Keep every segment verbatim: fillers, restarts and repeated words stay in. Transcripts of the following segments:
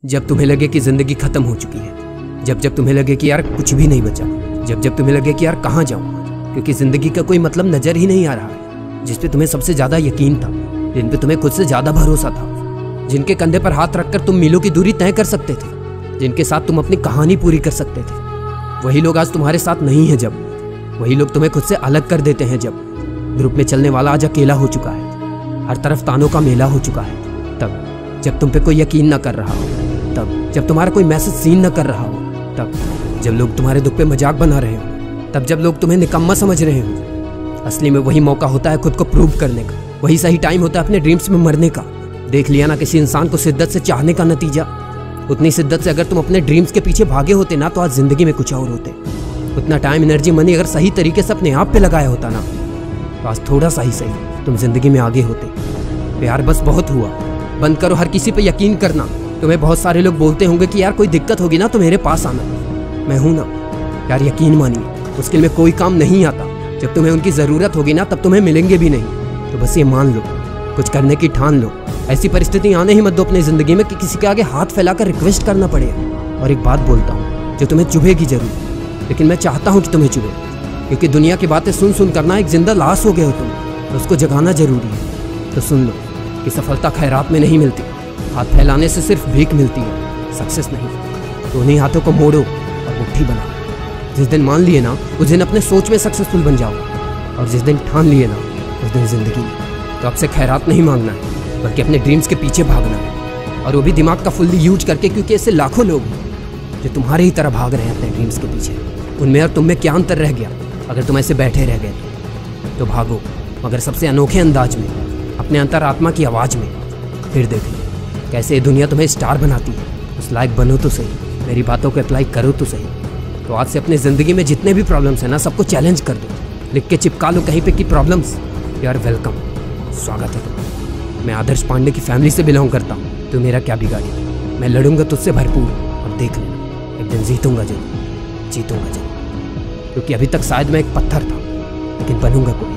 जब तुम्हें लगे कि जिंदगी खत्म हो चुकी है, जब जब तुम्हें लगे कि यार कुछ भी नहीं बचा, जब जब तुम्हें लगे कि यार कहाँ जाऊँ, क्योंकि जिंदगी का कोई मतलब नजर ही नहीं आ रहा है, जिस पे तुम्हें सबसे ज्यादा यकीन था, जिन पे तुम्हें खुद से ज्यादा भरोसा था, जिनके कंधे पर हाथ रखकर तुम मीलों की दूरी तय कर सकते थे, जिनके साथ तुम अपनी कहानी पूरी कर सकते थे, वही लोग आज तुम्हारे साथ नहीं है। जब वही लोग तुम्हें खुद से अलग कर देते हैं, जब ग्रुप में चलने वाला आज अकेला हो चुका है, हर तरफ तानों का मेला हो चुका है, तब जब तुम पे कोई यकीन न कर रहा हो, तब जब तुम्हारा कोई मैसेज सीन न कर रहा हो, तब जब लोग तुम्हारे दुख पे मजाक बना रहे हो, तब जब लोग तुम्हें निकम्मा समझ रहे हो, असली में वही मौका होता है खुद को प्रूव करने का, वही सही टाइम होता है अपने ड्रीम्स में मरने का। देख लिया ना किसी इंसान को शिद्दत से चाहने का नतीजा। उतनी शिद्दत से अगर तुम अपने ड्रीम्स के पीछे भागे होते ना, तो आज जिंदगी में कुछ और होते। उतना टाइम, एनर्जी, मनी अगर सही तरीके से अपने आप पे लगाया होता ना, तो आज थोड़ा सा ही सही तुम जिंदगी में आगे होते। प्यार बस बहुत हुआ, बंद करो हर किसी पे यकीन करना। तुम्हें बहुत सारे लोग बोलते होंगे कि यार कोई दिक्कत होगी ना तो मेरे पास आना, मैं हूं ना। यार यकीन मानिए, मुश्किल में कोई काम नहीं आता। जब तुम्हें उनकी ज़रूरत होगी ना, तब तुम्हें मिलेंगे भी नहीं। तो बस ये मान लो, कुछ करने की ठान लो। ऐसी परिस्थिति आने ही मत दो अपनी ज़िंदगी में कि किसी के आगे हाथ फैलाकर रिक्वेस्ट करना पड़े। और एक बात बोलता हूँ जो तुम्हें चुभेगी जरूर, लेकिन मैं चाहता हूँ कि तुम्हें चुभे, क्योंकि दुनिया की बातें सुन सुन करना एक जिंदा लाश हो गए हो तुम, तो उसको जगाना जरूरी है। तो सुन लो कि सफलता खैरात में नहीं मिलती, हाथ फैलाने से सिर्फ भीख मिलती है, सक्सेस नहीं। तो उन्हीं हाथों को मोड़ो और मुट्ठी बनाओ। जिस दिन मान लिए ना, उस दिन अपने सोच में सक्सेसफुल बन जाओ, और जिस दिन ठान लिए ना, उस दिन जिंदगी में। तो आपसे खैरात नहीं मांगना है, बल्कि अपने ड्रीम्स के पीछे भागना है, और वो भी दिमाग का फुल्ली यूज करके, क्योंकि ऐसे लाखों लोग हैं जो तुम्हारे ही तरह भाग रहे हैं अपने ड्रीम्स के पीछे। उनमें और तुम में क्या अंतर रह गया अगर तुम ऐसे बैठे रह गए तो? तो भागो, मगर सबसे अनोखे अंदाज में, अपने अंतरात्मा की आवाज़ में। फिर देख लो कैसे ये दुनिया तुम्हें स्टार बनाती है। उस लायक बनो तो सही, मेरी बातों को अप्लाई करो तो सही। तो आज से अपनी ज़िंदगी में जितने भी प्रॉब्लम्स हैं ना, सबको चैलेंज कर दो, लिख के चिपका लो कहीं पे कि प्रॉब्लम्स, यू आर वेलकम, स्वागत है तुम्हारा। मैं आदर्श पांडे की फैमिली से बिलोंग करता हूँ, तो मेरा क्या बिगाड़ी। मैं लड़ूंगा तुझसे भरपूर, और देख लेना एक दिन जीतूंगा जरूर, जीतूंगा जरूर। क्योंकि अभी तक शायद मैं एक पत्थर था, लेकिन बनूंगा कोई।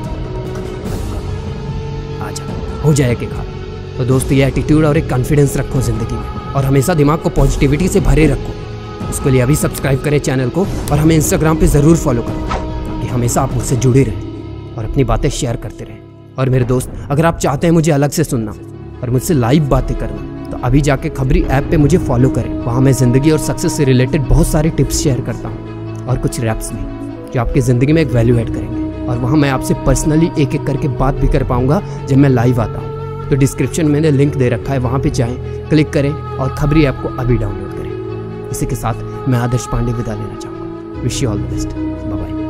आजा हो जाए कि खा। तो दोस्तों, ये एटीट्यूड और एक कॉन्फिडेंस रखो ज़िंदगी में, और हमेशा दिमाग को पॉजिटिविटी से भरे रखो। उसके लिए अभी सब्सक्राइब करें चैनल को, और हमें इंस्टाग्राम पे ज़रूर फॉलो करें, ताकि हमेशा आप मुझसे जुड़े रहें और अपनी बातें शेयर करते रहें। और मेरे दोस्त, अगर आप चाहते हैं मुझे अलग से सुनना और मुझसे लाइव बातें करना, तो अभी जाके खबरी ऐप पे मुझे फॉलो करें। वहाँ मैं ज़िंदगी और सक्सेस से रिलेटेड बहुत सारे टिप्स शेयर करता हूँ, और कुछ रैप्स भी जो आपकी ज़िंदगी में एक वैल्यू ऐड करेंगे। और वहाँ मैं आपसे पर्सनली एक एक करके बात भी कर पाऊँगा जब मैं लाइव आता हूँ। तो डिस्क्रिप्शन में मैंने लिंक दे रखा है, वहाँ पे जाएं, क्लिक करें और खबरी ऐप को अभी डाउनलोड करें। इसी के साथ मैं आदर्श पांडे विदा लेना चाहूँगा। Wish you all the best, bye bye.